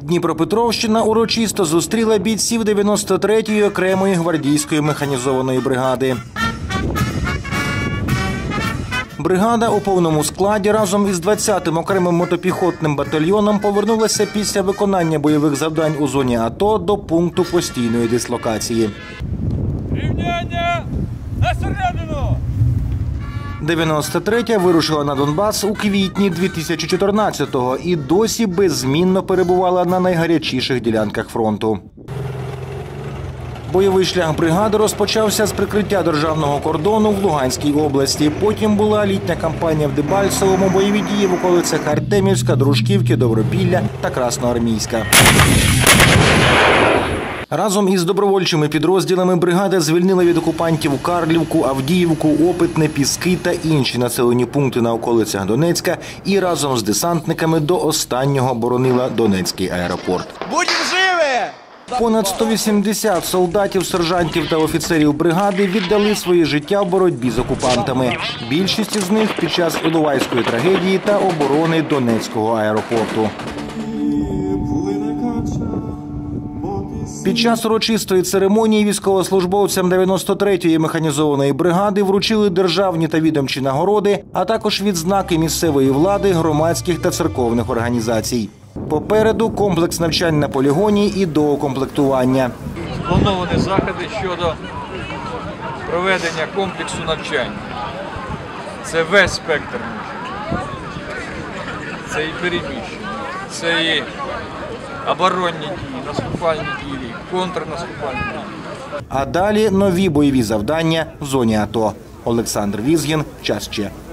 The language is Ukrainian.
Дніпропетровщина урочисто зустріла бійців 93-ї окремої гвардійської механізованої бригади. Бригада у повному складі разом із 20-м окремим мотопіхотним батальйоном повернулася після виконання бойових завдань у зоні АТО до пункту постійної дислокації. Рівняння на середину! 93-я вирушила на Донбас у квітні 2014-го і досі беззмінно перебувала на найгарячіших ділянках фронту. Бойовий шлях бригади розпочався з прикриття державного кордону в Луганській області. Потім була літня кампанія в Дебальцевому, бойові дії в околицях Артемівська, Дружківки, Добропілля та Красноармійська. Разом із добровольчими підрозділами бригада звільнила від окупантів Карлівку, Авдіївку, Опитне, Піски та інші населені пункти на околицях Донецька і разом з десантниками до останнього боронила Донецький аеропорт. Будем живі! Понад 180 солдатів, сержантів та офіцерів бригади віддали своє життя в боротьбі з окупантами. Більшість із них під час Іловайської трагедії та оборони Донецького аеропорту. Під час урочистої церемонії військовослужбовцям 93-ї механізованої бригади вручили державні та відомчі нагороди, а також відзнаки місцевої влади, громадських та церковних організацій. Попереду комплекс навчань на полігоні і доукомплектування. Сплановані заходи щодо проведення комплексу навчань. Це весь спектр навчання. Це і переміщення, це і оборонні дії, наступальні дії, контрнаступальні дії. А далі нові бойові завдання в зоні АТО. Олександр Візгін, Час Че.